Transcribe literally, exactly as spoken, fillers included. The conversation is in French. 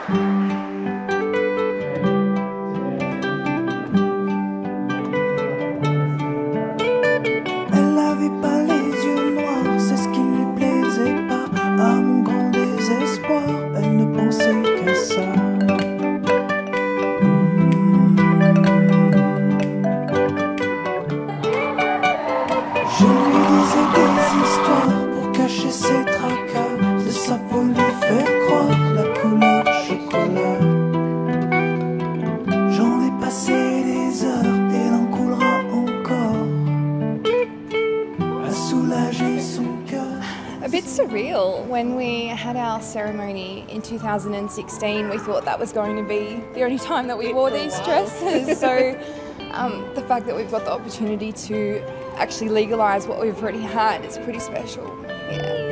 Elle avait pas les yeux noirs, c'est ce qui ne lui plaisait pas. À mon grand désespoir, elle ne pensait qu'à ça. Je lui disais des histoires pour cacher ses tracas. C'est ça pour lui faire croire la couleur chocolat. J'en ai passé des heures et il en coulera encore à soulager son cœur. A bit surreal. When we had our ceremony in two thousand sixteen, we thought that was going to be the only time that we wore these dresses. So um, the fact that we've got the opportunity to actually legalise what we've already had is pretty special. Yeah.